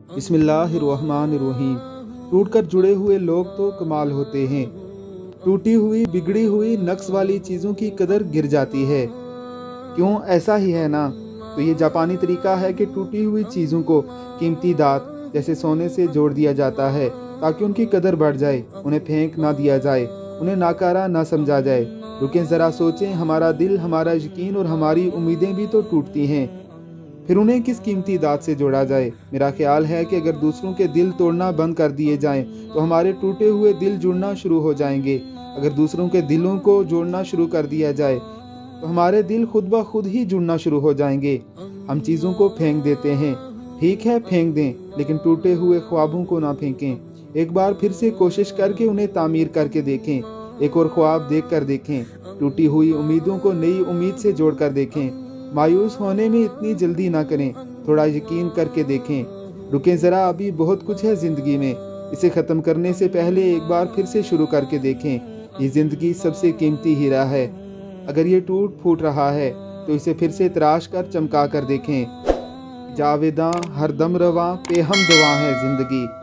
बिस्मिल्लाहिर्रहमानिर्रहीम। टूटकर जुड़े हुए लोग तो कमाल होते हैं। टूटी हुई बिगड़ी हुई नक्स वाली चीज़ों की कदर गिर जाती है। क्यों, ऐसा ही है ना? तो ये जापानी तरीका है कि टूटी हुई चीज़ों को कीमती धात जैसे सोने से जोड़ दिया जाता है ताकि उनकी कदर बढ़ जाए, उन्हें फेंक ना दिया जाए, उन्हें नाकारा ना समझा जाए। रुकें ज़रा सोचें, हमारा दिल, हमारा यकीन और हमारी उम्मीदें भी तो टूटती हैं, फिर उन्हें किस कीमती दात से जोड़ा जाए। मेरा ख्याल है कि अगर दूसरों के दिल तोड़ना बंद कर दिए जाएं तो हमारे टूटे हुए दिल जुड़ना शुरू हो जाएंगे। अगर दूसरों के दिलों को जोड़ना शुरू कर दिया जाए तो हमारे दिल खुद ब खुद ही जुड़ना शुरू हो जाएंगे। हम चीज़ों को फेंक देते हैं, ठीक है फेंक दें, लेकिन टूटे हुए ख्वाबों को ना फेंकें। एक बार फिर से कोशिश करके उन्हें तामीर करके देखें, एक और ख्वाब देख कर देखें, टूटी हुई उम्मीदों को नई उम्मीद से जोड़ कर देखें। मायूस होने में इतनी जल्दी ना करें, थोड़ा यकीन करके देखें। रुकें ज़रा, अभी बहुत कुछ है ज़िंदगी में, इसे ख़त्म करने से पहले एक बार फिर से शुरू करके देखें। ये ज़िंदगी सबसे कीमती हीरा है, अगर ये टूट फूट रहा है तो इसे फिर से तराश कर चमका कर देखें। जावेदां हरदम रवां पे हम दवा है ज़िंदगी।